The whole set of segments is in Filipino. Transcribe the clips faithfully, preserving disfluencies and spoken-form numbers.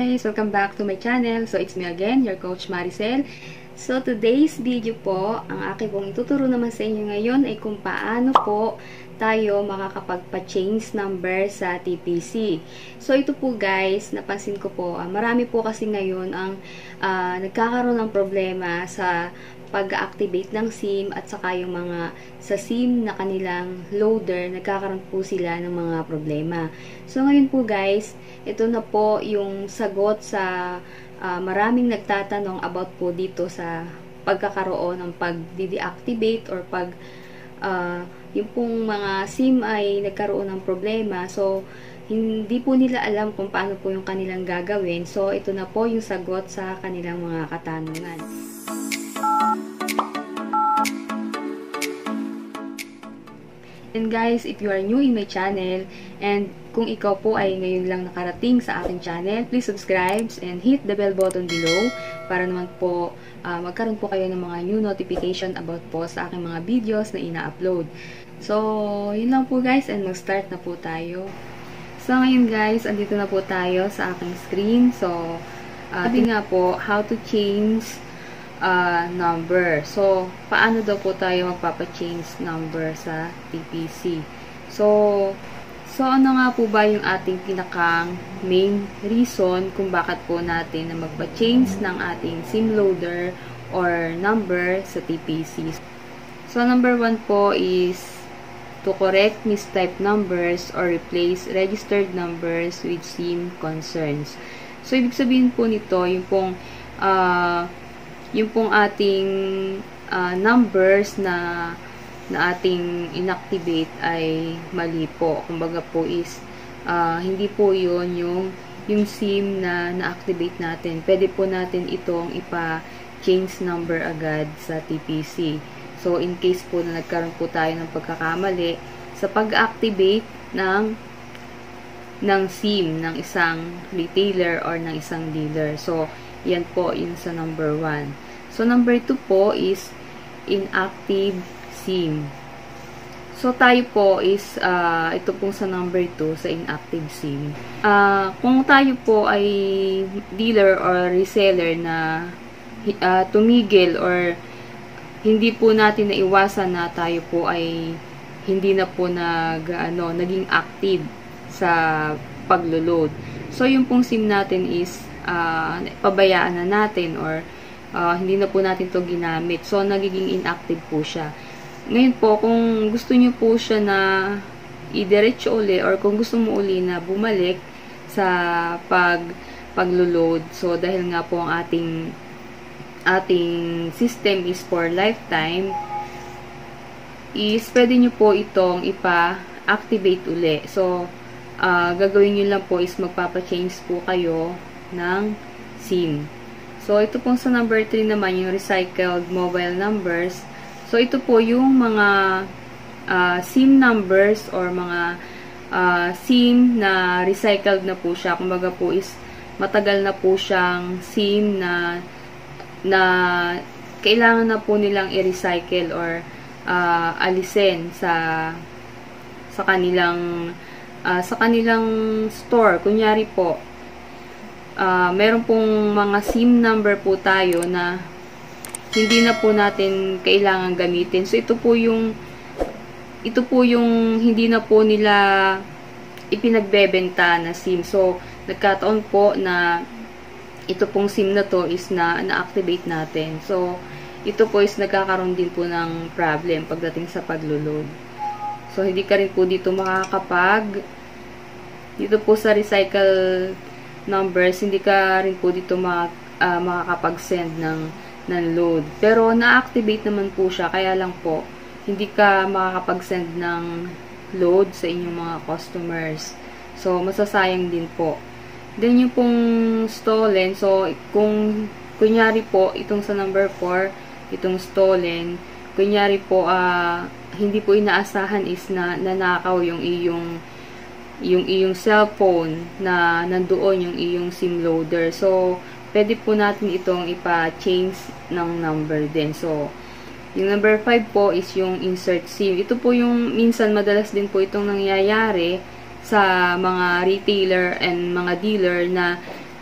guys! Welcome back to my channel. So, it's me again, your Coach Maricel. So, today's video po, ang aking pong ituturo naman sa inyo ngayon ay kung paano po tayo makakapagpa-change number sa T P C. So, ito po guys, napansin ko po, uh, marami po kasi ngayon ang uh, nagkakaroon ng problema sa pag-activate ng SIM at saka yung mga sa SIM na kanilang loader, nagkakaroon po sila ng mga problema. So, ngayon po guys, ito na po yung sagot sa uh, maraming nagtatanong about po dito sa pagkakaroon ng pag-deactivate or pag uh, yung pong mga SIM ay nagkaroon ng problema. So, hindi po nila alam kung paano po yung kanilang gagawin. So, ito na po yung sagot sa kanilang mga katanungan. And guys, if you are new in my channel and kung ikaw po ay ngayon lang nakarating sa aking channel, please subscribe and hit the bell button below para naman po uh, magkaroon po kayo ng mga new notification about po sa aking mga videos na ina-upload. So, yun lang po guys, and mag-start na po tayo. So, ngayon guys, andito na po tayo sa aking screen. So, uh, tingnan nga po how to change Uh, number. So, paano daw po tayo magpapa-change number sa T P C? So, so ano nga po ba yung ating pinakang main reason kung bakit po natin na magpa-change ng ating SIM loader or number sa T P C? So, number one po is to correct mistyped numbers or replace registered numbers with SIM concerns. So, ibig sabihin po nito, yung pong uh, yung pong ating uh, numbers na na ating inactivate ay mali po. Kumbaga po is uh, hindi po yun yung yung SIM na na-activate natin. Pwede po natin itong ipa-change number agad sa T P C. So, in case po na nagkaroon po tayo ng pagkakamali sa pag-activate ng ng SIM ng isang retailer or ng isang dealer. So, yan po yung sa number one. So, number two po is inactive SIM. So, tayo po is, uh, ito pong sa number two, sa inactive SIM. Uh, kung tayo po ay dealer or reseller na uh, tumigil or hindi po natin naiwasan na tayo po ay hindi na po nag, ano, naging active sa paglo-load. So, yung pong SIM natin is Uh, pabayaan na natin or uh, hindi na po natin to ginamit. So, nagiging inactive po siya. Ngayon po, kung gusto nyo po siya na idiretso uli or kung gusto mo uli na bumalik sa pag paglo-load. So, dahil nga po ang ating ating system is for lifetime, is pwede nyo po itong ipa-activate uli. So, uh, gagawin nyo lang po is magpapa-change po kayo ng SIM. So, ito pong sa number three naman, yung recycled mobile numbers. So, ito po yung mga uh, SIM numbers or mga uh, SIM na recycled na po siya. Kumbaga po is matagal na po siyang SIM na na kailangan na po nilang i-recycle or uh, alisin sa sa kanilang uh, sa kanilang store. Kunyari po, Uh, meron pong mga SIM number po tayo na hindi na po natin kailangan gamitin. So, ito po yung ito po yung hindi na po nila ipinagbebenta na SIM. So, nagkataon po na ito pong SIM na to is na na-activate natin. So, ito po is nagkakaroon din po ng problem pagdating sa paglo-load. So, hindi ka rin po dito makakapag dito po sa recycle numbers, hindi ka rin po dito mak uh, makakapag-send ng, ng load. Pero, na-activate naman po siya, kaya lang po, hindi ka makakapag-send ng load sa inyong mga customers. So, masasayang din po. Then, yung pong stolen, so, kung, kunyari po, itong sa number four, itong stolen, kunyari po, uh, hindi po inaasahan is na nanakaw yung iyong yung iyong cellphone na nandoon yung iyong SIM loader. So, pwede po natin itong ipa-change ng number din. So, yung number five po is yung insert SIM. Ito po yung minsan madalas din po itong nangyayari sa mga retailer and mga dealer na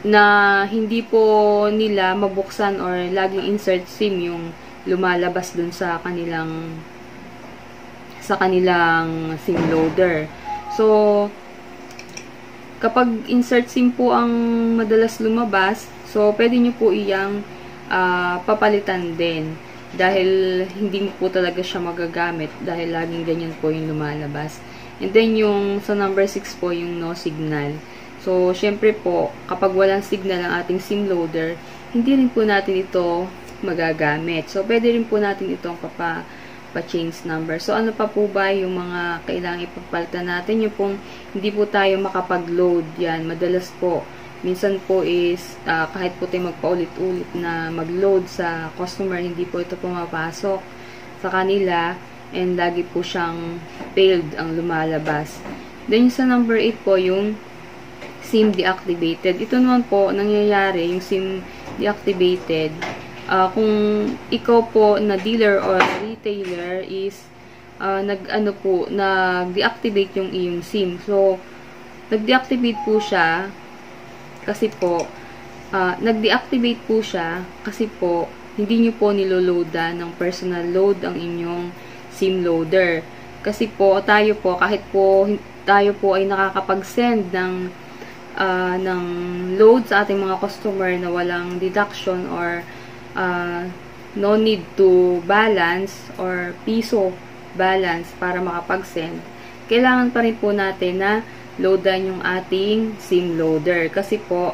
na hindi po nila mabuksan or laging insert SIM yung lumalabas dun sa kanilang sa kanilang SIM loader. So, kapag insert SIM po ang madalas lumabas, so pwede nyo po iyang uh, papalitan din. Dahil hindi mo po talaga siya magagamit dahil laging ganyan po yung lumalabas. And then yung sa number six po, yung no signal. So, syempre po, kapag walang signal ang ating SIM loader, hindi rin po natin ito magagamit. So, pwede rin po natin itong papa, pa-change number. So, ano pa po ba yung mga kailangang ipapalitan natin? Yung pong hindi po tayo makapag-load yan. Madalas po, minsan po is, uh, kahit po tayo magpaulit-ulit na mag-load sa customer, hindi po ito pumapasok sa kanila and lagi po siyang failed ang lumalabas. Then, yung sa number eight po, yung SIM deactivated. Ito naman po, nangyayari, yung SIM deactivated, uh, kung ikaw po na dealer or retailer is uh, nag-ano po, nag-deactivate yung iyong SIM. So, nag-deactivate po siya kasi po, uh, nag-deactivate po siya kasi po, hindi nyo po niloloadan ng personal load ang inyong SIM loader. Kasi po, tayo po, kahit po tayo po ay nakakapag-send ng Uh, ng load sa ating mga customer na walang deduction or uh, no need to balance or piso balance para makapag-send, kailangan pa rin po natin na loadan yung ating SIM loader. Kasi po,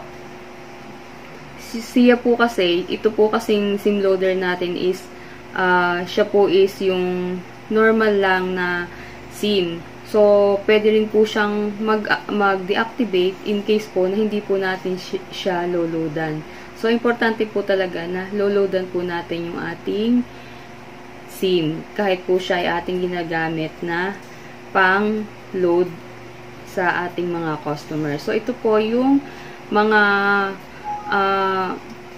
siya po kasi, ito po kasing SIM loader natin is, uh, siya po is yung normal lang na SIM. So, pwede rin po siyang mag, mag-deactivate in case po na hindi po natin siya loloadan. So, importante po talaga na loloadan po natin yung ating SIM. Kahit po siya ay ating ginagamit na pang-load sa ating mga customer. So, ito po yung mga uh,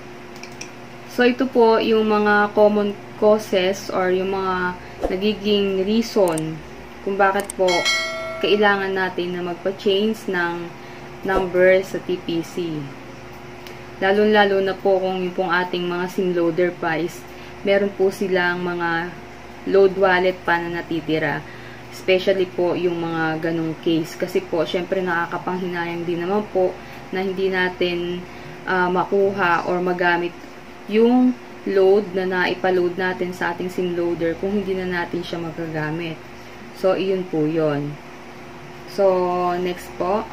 so, ito po yung mga common causes or yung mga nagiging reason kung bakit po kailangan natin na magpa-change ng number sa T P C. Lalo-lalo na po kung yung pong ating mga SIM loader pa is meron po silang mga load wallet pa na natitira. Especially po yung mga ganong case. Kasi po, syempre nakakapanghinayang din naman po na hindi natin uh, makuha or magamit yung load na naipaload natin sa ating SIM loader kung hindi na natin siya magagamit. So, iyon po yun. So, next po.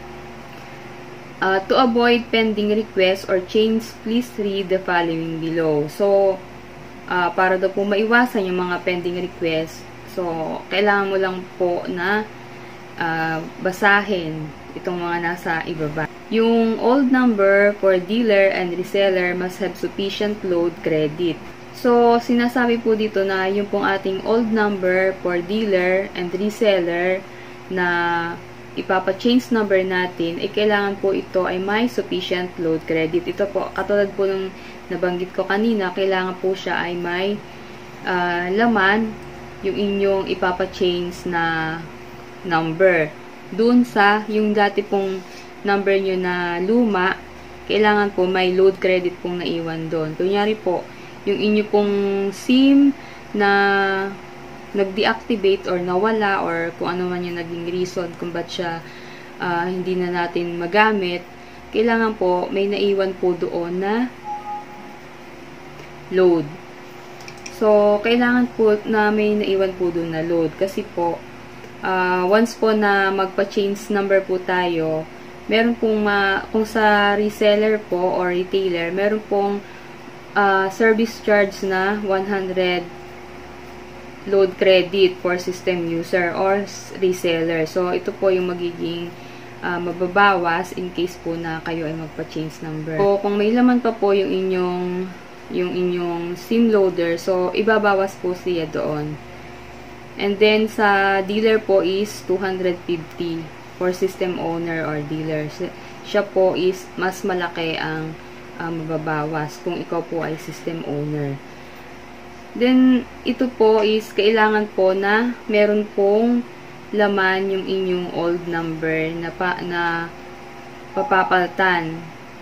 Uh, to avoid pending requests or change, please read the following below. So, uh, para daw po maiwasan yung mga pending requests, so, kailangan mo lang po na uh, basahin itong mga nasa ibaba. Yung old number for dealer and reseller must have sufficient load credit. So, sinasabi po dito na yung pong ating old number for dealer and reseller na ipapa-change number natin, eh, kailangan po ito ay may sufficient load credit. Ito po, katulad po nung nabanggit ko kanina, kailangan po siya ay may uh, laman yung inyong ipapa-change na number. Doon sa, yung dati pong number nyo na luma, kailangan po may load credit pong naiwan doon. Kunyari po, yung inyo pong SIM na nag-deactivate or nawala or kung ano man yung naging reason kung ba't siya uh, hindi na natin magamit, kailangan po may naiwan po doon na load. So, kailangan po na may naiwan po doon na load kasi po, uh, once po na magpa-change number po tayo, meron pong, ma kung sa reseller po or retailer, meron pong Uh, service charge na one hundred load credit for system user or reseller. So, ito po yung magiging uh, mababawas in case po na kayo ay magpa-change number. So, kung may laman pa po yung inyong yung inyong SIM loader, so, ibabawas po siya doon. And then, sa dealer po is two hundred fifty for system owner or dealer. Siya po is mas malaki ang Uh, mababawas kung ikaw po ay system owner. Then, ito po is kailangan po na meron pong laman yung inyong old number na, pa, na papapalitan.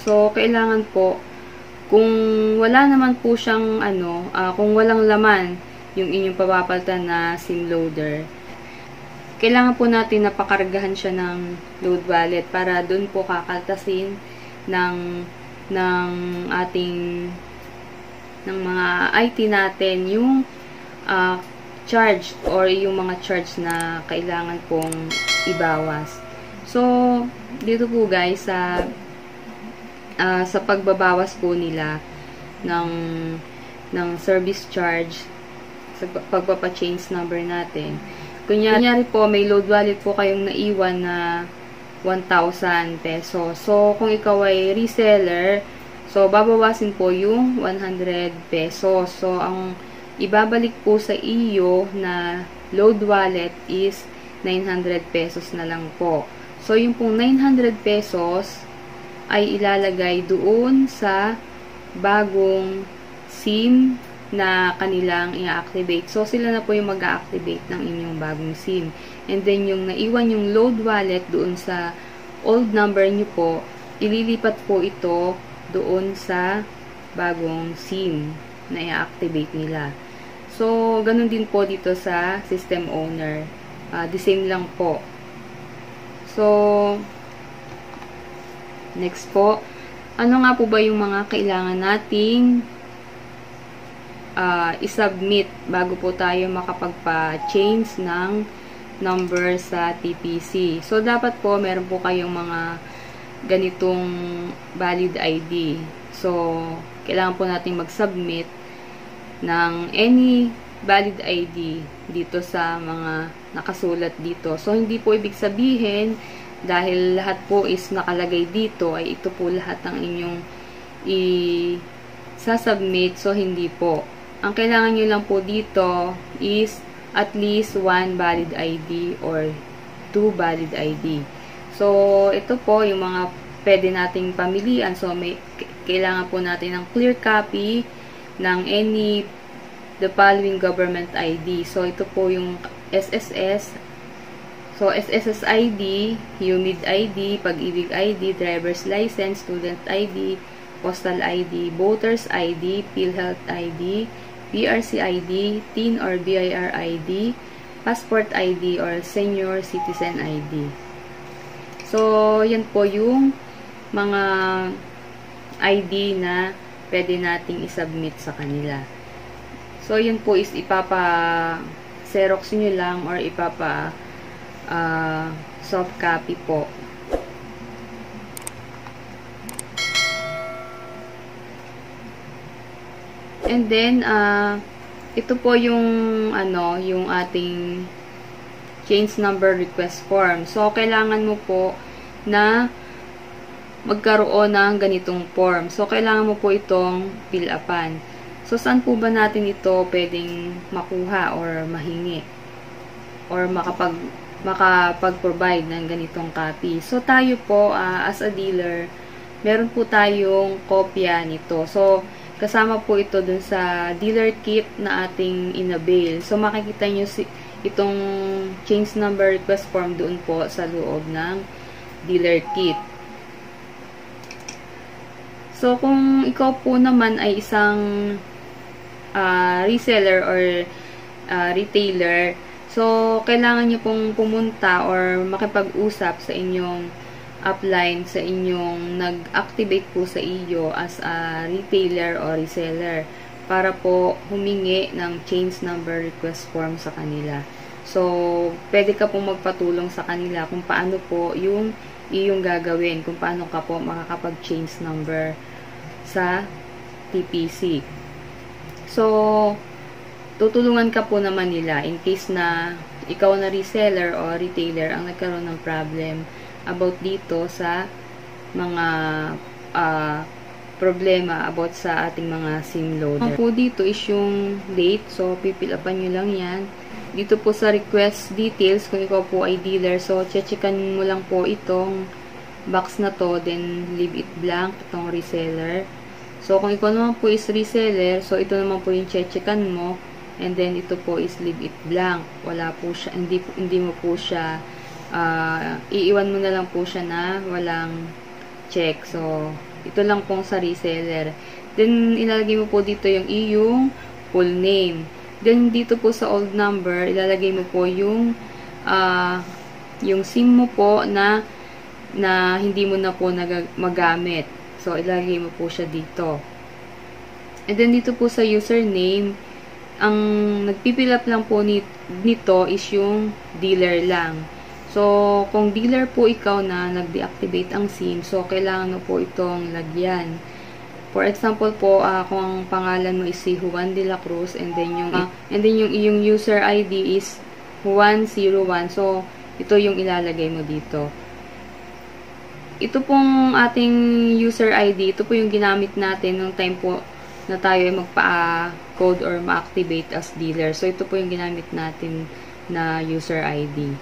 So, kailangan po, kung wala naman po siyang, ano, uh, kung walang laman yung inyong papapalitan na SIM loader, kailangan po natin na pakargahan siya ng load wallet para doon po kakaltasin ng, ng ating, ng mga I T natin yung uh, charge or yung mga charge na kailangan pong ibawas. So, dito po guys, sa uh, sa pagbabawas po nila ng ng service charge sa pagpapa-change number natin. Kunyari, kunyari po, may load wallet po kayong naiwan na one thousand pesos. So, kung ikaw ay reseller, so, babawasin po yung one hundred pesos. So, ang ibabalik po sa iyo na load wallet is nine hundred pesos na lang po. So, yung pong nine hundred pesos ay ilalagay doon sa bagong SIM na kanilang i-activate. So, sila na po yung mag-activate ng inyong bagong SIM. And then, yung naiwan yung load wallet doon sa old number nyo po, ililipat po ito doon sa bagong SIM na i-activate nila. So, ganun din po dito sa system owner. Uh, the same lang po. So, next po, ano nga po ba yung mga kailangan nating uh, isubmit bago po tayo makapagpa-change ng number sa T P C? So, dapat po, meron po kayong mga ganitong valid I D. So, kailangan po nating mag-submit ng any valid I D dito sa mga nakasulat dito. So, hindi po ibig sabihin dahil lahat po is nakalagay dito ay ito po lahat ng inyong i-submit. So, hindi po. Ang kailangan nyo lang po dito is at least one valid I D or two valid I D. So, ito po yung mga pwede nating pamilian. So, may kailangan po natin ng clear copy ng any the following government I D. So, ito po yung S S S. So, S S S I D, U M I D I D, Pag-ibig I D, Driver's License, Student I D, Postal I D, Voters I D, PhilHealth I D, P R C I D, Teen or B I R I D, Passport I D, or Senior Citizen I D. So, yan po yung mga I D na pwede nating isubmit sa kanila. So, yun po is ipapa-xerox nyo lang or ipapa uh, soft copy po. And then, uh, ito po yung, ano, yung ating change number request form. So, kailangan mo po na magkaroon ng ganitong form. So, kailangan mo po itong fill upan. So, saan po ba natin ito pwedeng makuha or mahingi? Or makapag, makapag-provide ng ganitong copy? So, tayo po, uh, as a dealer, meron po tayong kopya nito. So, kasama po ito dun sa dealer kit na ating inavail. So, makikita nyo si, itong change number request form doon po sa loob ng dealer kit. So, kung ikaw po naman ay isang uh, reseller or uh, retailer, so, kailangan nyo pong pumunta or makipag-usap sa inyong upline, sa inyong nag-activate po sa iyo as a retailer or reseller para po humingi ng change number request form sa kanila. So, pwede ka pong magpatulong sa kanila kung paano po yung iyong gagawin, kung paano ka po makakapag-change number sa T P C. So, tutulungan ka po naman nila in case na ikaw na reseller o retailer ang nagkaroon ng problem about dito sa mga uh, problema about sa ating mga SIM loader. Ang po dito is yung date. So, pipilapan nyo lang yan. Dito po sa request details, kung ikaw po ay dealer, so, checkan mo lang po itong box na to, then leave it blank, itong reseller. So, kung ikaw naman po is reseller, so, ito naman po yung checkan mo, and then, ito po is leave it blank. Wala po siya, hindi, hindi mo po siya, uh, iiwan mo na lang po siya na walang check. So, ito lang pong sa reseller. Then, ilalagay mo po dito yung iyong full name. Then, dito po sa old number, ilalagay mo po yung uh, yung SIM mo po na na hindi mo na po magamit. So, ilalagay mo po siya dito. And then, dito po sa username, ang nagpipill up lang po nito is yung dealer lang. So, kung dealer po ikaw na nag-deactivate ang SIM, so, kailangan mo po itong lagyan. For example po, uh, kung ang pangalan mo is si Juan de la Cruz, and then yung, uh, and then yung, yung user I D is one zero one. So, ito yung ilalagay mo dito. Ito pong ating user I D, ito po yung ginamit natin nung time po na tayo ay magpa-code or ma-activate as dealer. So, ito po yung ginamit natin na user I D.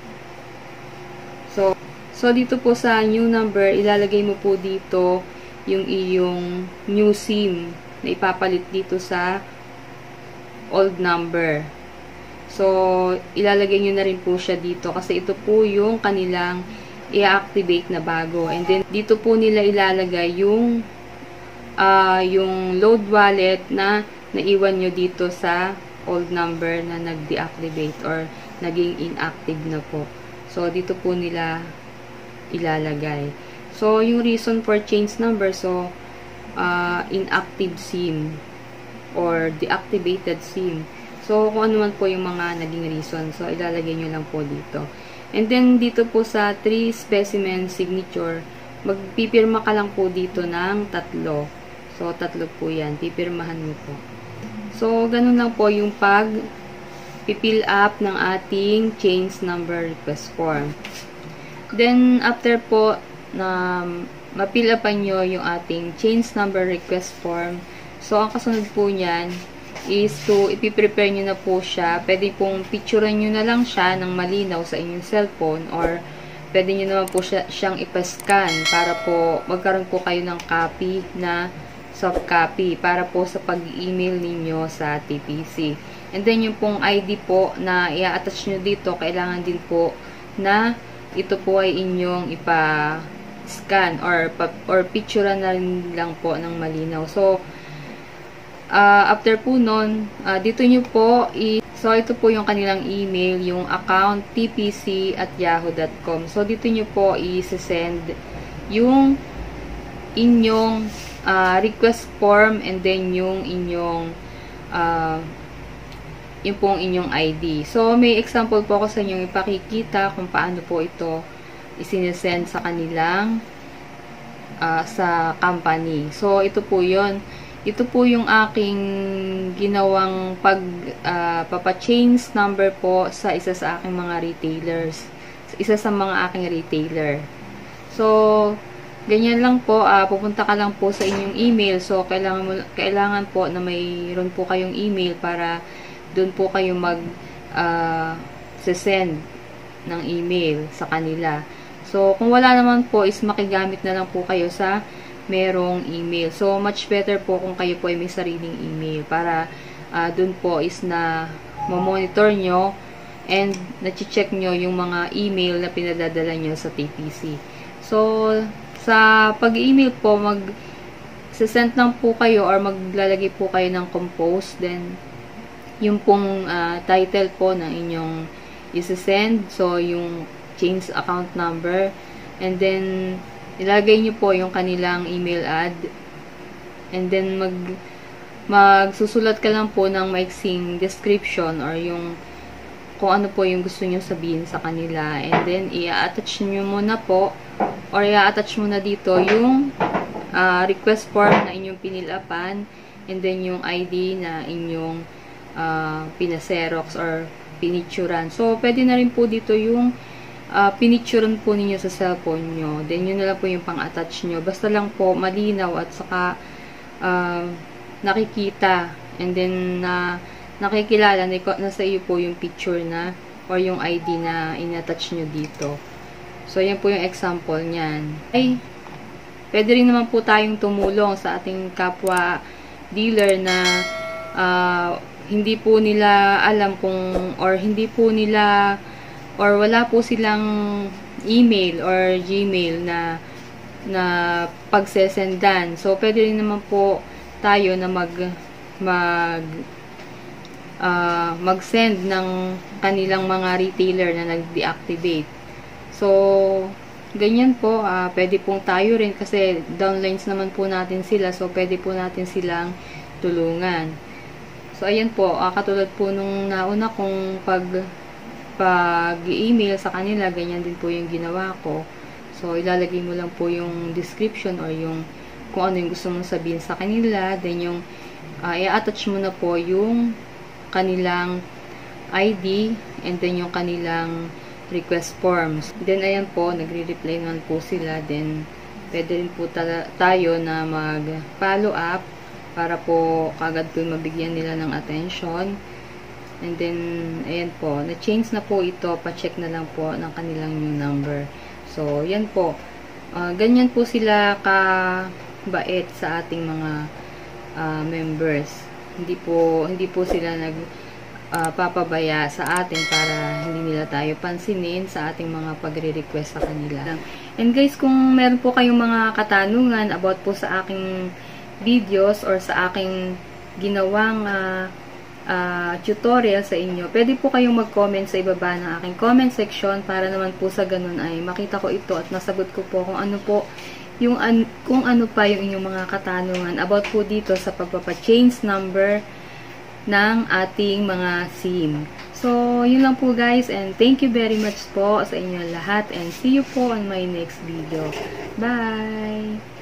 So, so dito po sa new number, ilalagay mo po dito yung iyong new SIM na ipapalit dito sa old number. So, ilalagay nyo na rin po siya dito kasi ito po yung kanilang i-activate na bago. And then, dito po nila ilalagay yung uh, yung load wallet na naiwan nyo dito sa old number na nag-deactivate or naging inactive na po. So, dito po nila ilalagay. So, yung reason for change number, so, uh, inactive SIM or deactivated SIM. So, kung ano man po yung mga naging reason. So, ilalagay nyo lang po dito. And then, dito po sa three specimen signature, magpipirma ka lang po dito ng tatlo. So, tatlo po yan. Pipirmahan mo po. So, ganun lang po yung pag pipill up ng ating change number request form. Then, after po, na ma-fill upan nyo yung ating change number request form. So, ang kasunod po niyan is to ipiprepare nyo na po siya. Pwede pong picturean nyo na lang siya ng malinaw sa inyong cellphone or pwede nyo naman po siya, siyang ipascan para po magkaroon po kayo ng copy na soft copy para po sa pag-email ninyo sa T P C. And then, yung pong I D po na i-attach nyo dito, kailangan din po na ito po ay inyong ipa scan or or picture na rin lang po ng malinaw. So, uh, after po nun, uh, dito nyo po, i so ito po yung kanilang email, yung account t p c at yahoo dot com. So, dito nyo po i-send yung inyong uh, request form and then yung inyong uh, yung pong inyong I D. So, may example po ako sa inyong ipakikita kung paano po ito isinesend sa kanilang uh, sa company. So, ito po yun. Ito po yung aking ginawang pag uh, papa-change number po sa isa sa aking mga retailers. Isa sa mga aking retailer. So, ganyan lang po. Uh, pupunta ka lang po sa inyong email. So, kailangan, mo, kailangan po na mayroon po kayong email para doon po kayo mag uh, send ng email sa kanila. So, kung wala naman po, is makigamit na lang po kayo sa merong email. So, much better po kung kayo po ay may sariling email para uh, dun po is na mamonitor nyo and na-check nyo yung mga email na pinadadala nyo sa T P C. So, sa pag-email po, mag-send lang po kayo or maglalagay po kayo ng compose. Then, yung pong uh, title po ng inyong isa-send. So, yung change account number. And then, ilagay nyo po yung kanilang email ad. And then, mag magsusulat ka lang po ng maiksing description or yung kung ano po yung gusto nyo sabihin sa kanila. And then, i-attach nyo muna po or i-attach mo na dito yung uh, request form na inyong pinilapan and then yung I D na inyong uh, pinaserox or pinicturan. So, pwede na rin po dito yung uh, pinicturan po ninyo sa cellphone nyo. Then, yun na lang po yung pang-attach nyo. Basta lang po malinaw at saka uh, nakikita and then na uh, nakikilala na nasa iyo po yung picture na or yung I D na in-attach nyo dito. So, yan po yung example niyan. Ay, pwede rin naman po tayong tumulong sa ating kapwa dealer na uh, hindi po nila alam kung or hindi po nila or wala po silang email or Gmail na na pagsesendan. So, pwede rin naman po tayo na mag mag uh, mag-send ng kanilang mga retailer na nag-deactivate. So, ganyan po, uh, pwede pong tayo rin kasi downlines naman po natin sila. So, pwede po natin silang tulungan. So, ayan po, uh, katulad po nung nauna kong pag pag-email sa kanila, ganyan din po yung ginawa ko. So, ilalagay mo lang po yung description or yung kung ano yung gusto mong sabihin sa kanila. Then, yung uh, i-attach mo na po yung kanilang I D and then yung kanilang request forms. Then, ayan po, nagre-reply naman po sila. Then, pwede rin po tayo na mag-follow up para po kagad po mabigyan nila ng attention. And then, ayan po, na-change na po ito. Pa-check na lang po ng kanilang new number. So, yan po. Uh, ganyan po sila kabait sa ating mga uh, members. Hindi po, hindi po sila nag Uh, papabaya sa atin para hindi nila tayo pansinin sa ating mga pagre-request sa kanila. And guys, kung meron po kayong mga katanungan about po sa aking videos or sa aking ginawang uh, uh, tutorial sa inyo, pwede po kayong mag-comment sa ibaba ng aking comment section para naman po sa ganun ay makita ko ito at nasagot ko po kung ano po yung an kung ano pa yung inyong mga katanungan about po dito sa pagpapa-change number ng ating mga SIM. So, yun lang po guys, and thank you very much po sa inyo lahat, and see you po on my next video. Bye!